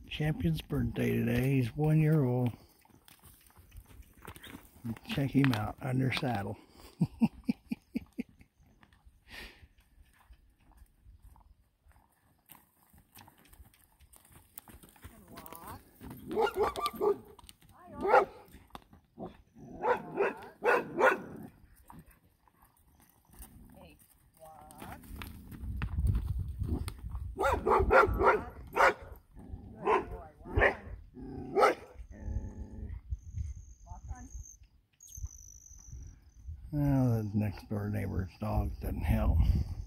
Champion's birthday today. He's 1 year old. Check him out under saddle. Well, the next door neighbor's dog doesn't help.